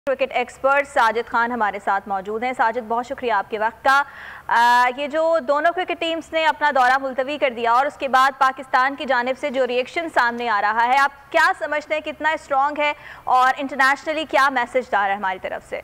Cricket expert Sajid Khan हमारे साथ मौजूद हैं। साजिद, बहुत शुक्रिया आपके वक्त का। ये जो दोनों क्रिकेट टीम्स ने अपना दौरा मुलतवी कर दिया और उसके बाद पाकिस्तान की जानिब से जो रिएक्शन सामने आ रहा है, आप क्या समझते हैं कितना स्ट्रॉन्ग है और इंटरनेशनली क्या मैसेज आ रहा है हमारी तरफ से?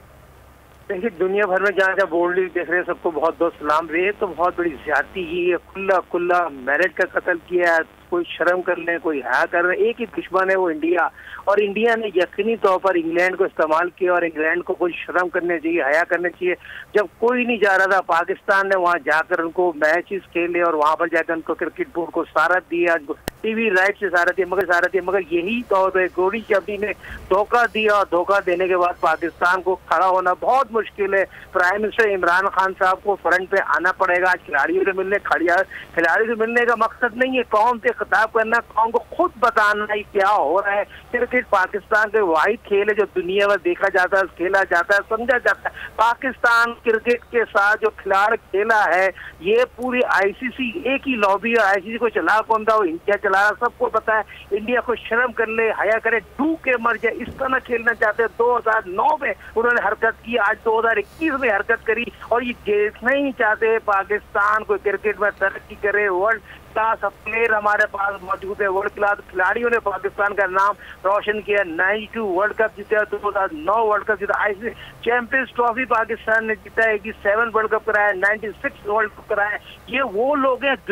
देखिए, दुनिया भर में जहाँ जहाँ बोर्ड लीग देख रहे हैं सबको बहुत बहुत सलाम। ये तो बहुत बड़ी ज्यादती ही है, खुला मेरिट का कत्ल किया है। कोई शर्म कर ले, कोई हया कर रहे, एक ही दुश्मन है वो इंडिया। और इंडिया ने यकीनी तौर पर इंग्लैंड को इस्तेमाल किया और इंग्लैंड को कोई शर्म करने चाहिए, हया करने चाहिए। जब कोई नहीं जा रहा था, पाकिस्तान ने वहाँ जाकर उनको मैचेस खेले और वहाँ पर जाकर उनको क्रिकेट बोर्ड को सहारत दिया, टीवी राइट से सहारत दिया। मगर यही तौर है, गोरी चबी ने धोखा दिया और धोखा देने के बाद पाकिस्तान को खड़ा होना बहुत मुश्किल है। प्राइम मिनिस्टर इमरान खान साहब को फ्रंट पे आना पड़ेगा। आज खिलाड़ियों से मिलने खिलाड़ी से मिलने का मकसद नहीं है कौम से खिताब करना, कौम को खुद बताना है क्या हो रहा है। क्रिकेट पाकिस्तान के वाहिद खेल है जो दुनिया में देखा जाता है, खेला जाता है, समझा जाता है। पाकिस्तान क्रिकेट के साथ जो खिलाड़ खेला है, ये पूरी आईसीसी एक ही लॉबी है। आईसीसी को चला कौन था? वो इंडिया चला रहा, सबको पता है। इंडिया को शर्म कर ले, हया करे, डूब के मर जाए, इस तरह खेलना चाहते हैं। 2009 में उन्होंने हरकत की, आज 2021 में हरकत करी और ये देखना ही नहीं चाहते पाकिस्तान को क्रिकेट में तरक्की करे। वर्ल्ड क्लास प्लेयर हमारे पास मौजूद है, वर्ल्ड क्लास खिलाड़ियों ने पाकिस्तान का नाम रोशन किया। 92 वर्ल्ड कप जीता, 2009 वर्ल्ड कप जीता, आईसीसी चैंपियंस ट्रॉफी पाकिस्तान ने जीता, 87 वर्ल्ड कप कराया, 96 वर्ल्ड कप कराया। ये वो लोग हैं,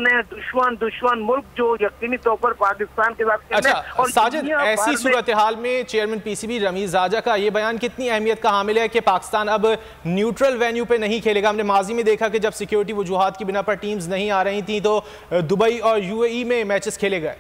दुश्मन मुल्क जो यकीनी तौर पर पाकिस्तान के साथ। अच्छा, और साजिद, ऐसी सूरत हाल में चेयरमैन पीसीबी रमीज राजा का ये बयान कितनी अहमियत का हामिल है कि पाकिस्तान अब न्यूट्रल वेन्यू पे नहीं खेलेगा? हमने माजी में देखा कि जब सिक्योरिटी वजूहात की बिना पर टीम्स नहीं आ रही थी तो दुबई और यूएई में मैचेस खेले गए।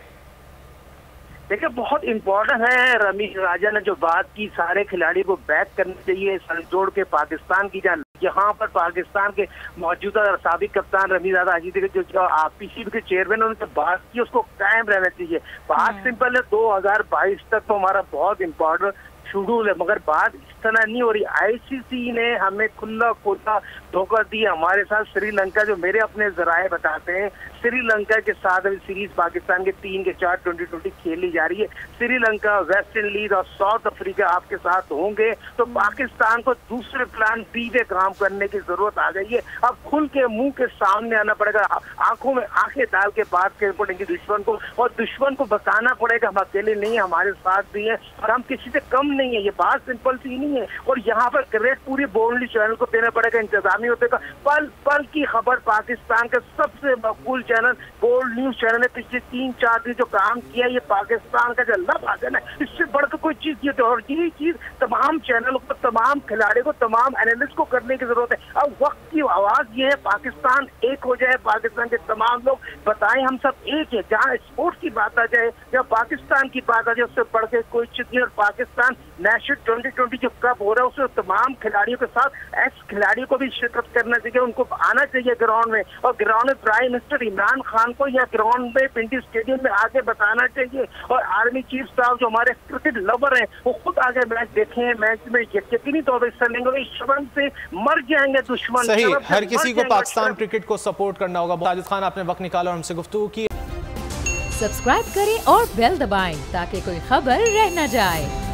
देखिए, बहुत इंपॉर्टेंट है रमीज राजा ने जो बात की, सारे खिलाड़ी को बैक करना चाहिए, सर जोड़ के पाकिस्तान की जान। यहाँ पर पाकिस्तान के मौजूदा साबिक कप्तान रमीज राजा जो पीसीबी के चेयरमैन, उन्होंने बात की, उसको कायम रहना चाहिए। बात सिंपल है, 2022 तक तो हमारा बहुत इंपॉर्टेंट शेड्यूल है, मगर बात इस तरह नहीं हो रही। आईसीसी ने हमें खुला धोखा दिया। हमारे साथ श्रीलंका, जो मेरे अपने जराए बताते हैं, श्रीलंका के साथ अभी सीरीज पाकिस्तान के 3 के 4 2020 खेली जा रही है। श्रीलंका, वेस्ट इंडीज और साउथ अफ्रीका आपके साथ होंगे, तो पाकिस्तान को दूसरे प्लान बी पे काम करने की जरूरत आ गई है। अब खुल के मुंह के सामने आना पड़ेगा, आंखों में आंखें डाल के बात करनी पड़ेगी दुश्मन को, और दुश्मन को बताना पड़ेगा हम अकेले नहीं, हमारे साथ भी है और हम किसी से कम नहीं है। ये बात सिंपल सी नहीं है। और यहाँ पर क्रेडिट पूरी बोल्डली चैनल को देना पड़ेगा, इंतजामी होते का पल पल की खबर। पाकिस्तान का सबसे मकबूल चैनल गोल्ड न्यूज चैनल ने पिछले 3-4 दिन जो काम किया, ये पाकिस्तान का जो लफ्ज़ है, इससे बढ़कर कोई चीज नहीं होती। और यही चीज तमाम चैनलों को, तमाम खिलाड़ियों को, तमाम एनालिस्ट को करने की जरूरत है। अब वक्त की आवाज ये है, पाकिस्तान एक हो जाए, पाकिस्तान के तमाम लोग बताएं हम सब एक है। जहाँ स्पोर्ट्स की बात आ जाए, जहाँ पाकिस्तान की बात आ जाए, उससे बढ़ के कोई चीज नहीं। और पाकिस्तान नेशनल 2020 जो कप हो रहा है, उसमें तमाम खिलाड़ियों के साथ एक्स खिलाड़ियों को भी शिरकत करना चाहिए, उनको आना चाहिए ग्राउंड में। और ग्राउंड में प्राइम मिनिस्टर इमरान खान को या ग्राउंड में पिंडी स्टेडियम में आके बताना चाहिए। और आर्मी चीफ साहब जो हमारे क्रिकेट लवर हैं, वो खुद आगे मैच देखें, मैच में यकीनी तौर पर हिस्सा लेंगे। शर्म से मर जाएंगे दुश्मन। सही, हर किसी को पाकिस्तान क्रिकेट को सपोर्ट करना होगा। साजिद खान, आपने वक्त निकाला और हमसे गुफ्तगू की। सब्सक्राइब करें और बेल दबाएं ताकि कोई खबर रह न जाए।